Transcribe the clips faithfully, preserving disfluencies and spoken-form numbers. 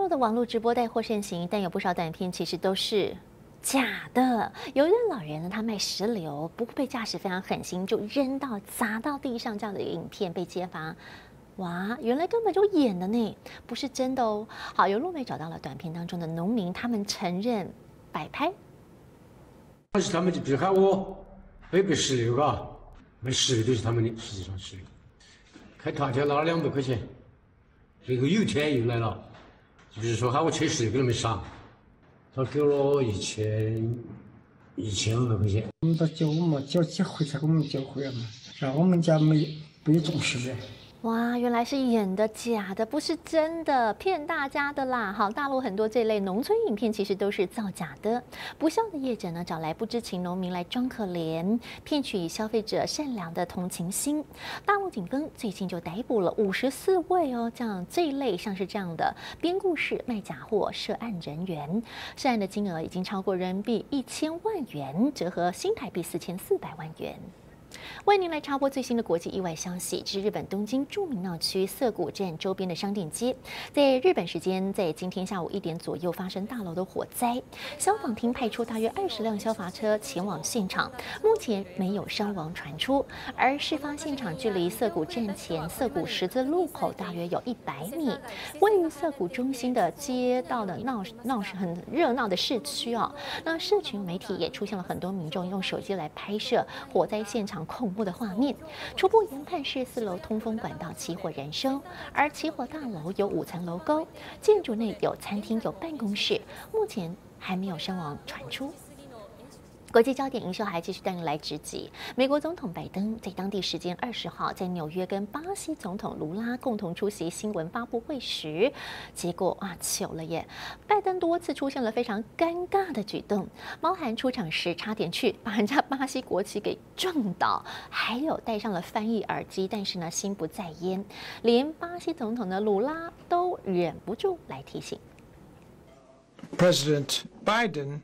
陆的网络直播带货盛行，但有不少短片其实都是假的。有一个老人呢，他卖石榴，不过被驾驶非常狠心，就扔到砸到地上，这样的一个影片被揭发。哇，原来根本就演的呢，不是真的哦。好，有路媒找到了短片当中的农民，他们承认摆拍。 但是他们就比如喊我背背石榴，嘎，卖石榴都是他们的，实际上石榴。开塔天拿了两百块钱，结果有一天又来了，就是说喊我切石榴，给他们赏，他给了一千一千五百块钱。 我们到叫我们叫几回才给我们叫回来嘛，然后我们家没没种石榴。 哇，原来是演的假的，不是真的，骗大家的啦！好，大陆很多这类农村影片其实都是造假的。不孝的业者呢，找来不知情农民来装可怜，骗取消费者善良的同情心。大陆警方最近就逮捕了五十四位哦，这样这一类像是这样的编故事卖假货涉案人员，涉案的金额已经超过人民币一千万元，折合新台币四千四百万元。为您来插播最新的国际意外消息，这是日本东京著名闹区涩谷站周边的商店街，在日本时间在今天下午一点左右发生大楼的火灾，消防厅派出大约二十辆消防车前往现场，目前没有伤亡传出。而事发现场距离涩谷站前涩谷十字路口大约有一百米，位于涩谷中心的街道的闹闹很热闹的市区哦。那社群媒体也出现了很多民众用手机来拍摄火灾现场恐怖的画面，初步研判是四楼通风管道起火燃烧，而起火大楼有五层楼高，建筑内有餐厅、有办公室，目前还没有伤亡传出。国际焦点营收还继续带您来直击。美国总统拜登在当地时间二十号在纽约跟巴西总统卢拉共同出席新闻发布会时，结果啊糗了耶！拜登多次出现了非常尴尬的举动，包含出场时差点去把人家巴西国旗给撞倒，还有戴上了翻译耳机，但是呢心不在焉，连巴西总统的卢拉都忍不住来提醒 President Biden.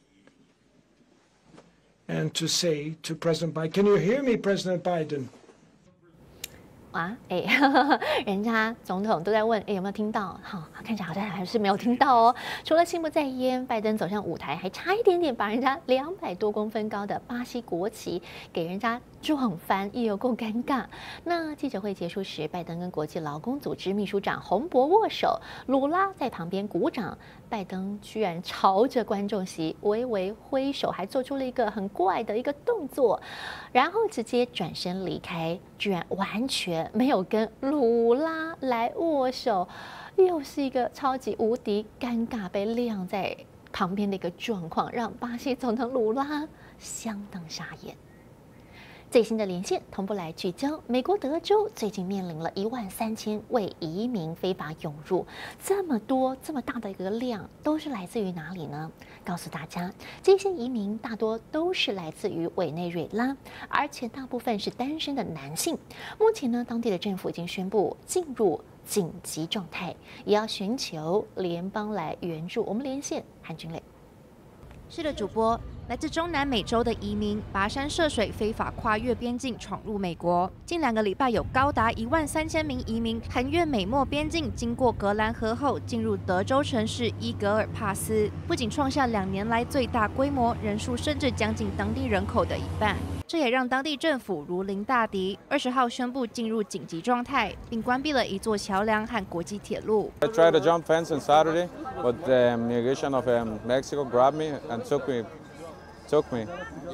And to say to President Biden, can you hear me, President Biden? 啊，哎，人家总统都在问，哎，有没有听到？好，看起来好像还是没有听到哦。除了心不在焉，拜登走上舞台，还差一点点把人家两百多公分高的巴西国旗给人家撞翻，也有够尴尬。那记者会结束时，拜登跟国际劳工组织秘书长洪博握手，鲁拉在旁边鼓掌，拜登居然朝着观众席微微挥手，还做出了一个很怪的一个动作，然后直接转身离开，居然完全没有跟鲁拉来握手，又是一个超级无敌尴尬被晾在旁边的一个状况，让巴西总统鲁拉相当傻眼。最新的连线同步来聚焦，美国德州最近面临了一万三千位移民非法涌入，这么多这么大的一个量，都是来自于哪里呢？告诉大家，这些移民大多都是来自于委内瑞拉，而且大部分是单身的男性。目前呢，当地的政府已经宣布进入紧急状态，也要寻求联邦来援助。我们连线韩君磊。 是的，主播，来自中南美洲的移民跋山涉水，非法跨越边境闯入美国。近两个礼拜，有高达一万三千名移民横越美墨边境，经过格兰河后进入德州城市伊格尔帕斯，不仅创下两年来最大规模，人数甚至将近当地人口的一半。这也让当地政府如临大敌，二十号宣布进入紧急状态，并关闭了一座桥梁和国际铁路。 I tried to jump fence on Saturday, but the immigration of um, Mexico grabbed me and took me, took me.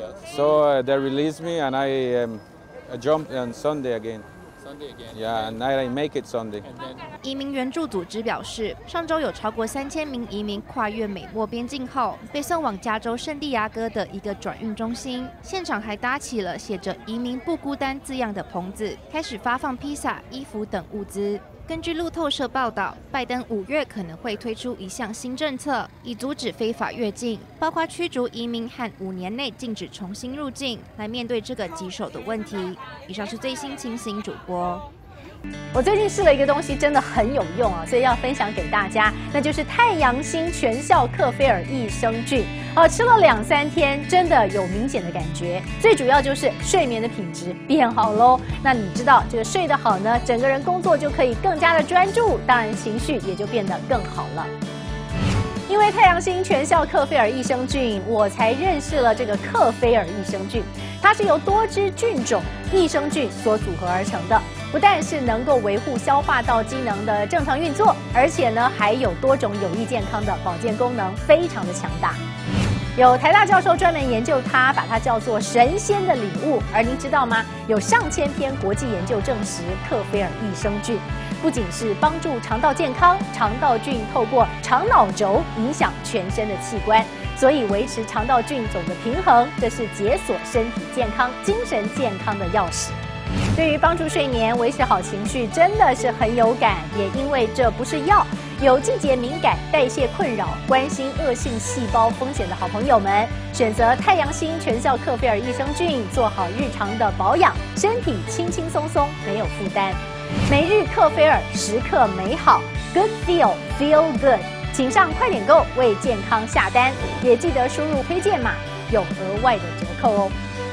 So uh, they released me, and I, um, I jumped on Sunday again. Sunday again. Yeah, and I make it Sunday. 移民援助组织表示，上周有超过三千名移民跨越美墨边境后，被送往加州圣地亚哥的一个转运中心，现场还搭起了写着“移民不孤单”字样的棚子，开始发放披萨、衣服等物资。根据路透社报道，拜登五月可能会推出一项新政策，以阻止非法越境，包括驱逐移民和五年内禁止重新入境，来面对这个棘手的问题。以上是最新情形，主播。 我最近试了一个东西，真的很有用啊，所以要分享给大家，那就是太阳星全效克菲尔益生菌。哦，吃了两三天，真的有明显的感觉。最主要就是睡眠的品质变好喽。那你知道这个睡得好呢，整个人工作就可以更加的专注，当然情绪也就变得更好了。因为太阳星全效克菲尔益生菌，我才认识了这个克菲尔益生菌。它是由多支菌种益生菌所组合而成的，不但是能够维护消化道机能的正常运作，而且呢还有多种有益健康的保健功能，非常的强大。有台大教授专门研究它，把它叫做神仙的礼物。而您知道吗？有上千篇国际研究证实，克菲尔益生菌不仅是帮助肠道健康，肠道菌透过肠脑轴影响全身的器官，所以维持肠道菌种的平衡，这是解锁身体健康、精神健康的钥匙。对于帮助睡眠、维持好情绪，真的是很有感。也因为这不是药，有季节敏感、代谢困扰、关心恶性细胞风险的好朋友们，选择太阳星全效克菲尔益生菌，做好日常的保养，身体轻轻松松，没有负担。每日克菲尔，时刻美好 ，Good Feel Feel Good， 请上快点购为健康下单，也记得输入推荐码，有额外的折扣哦。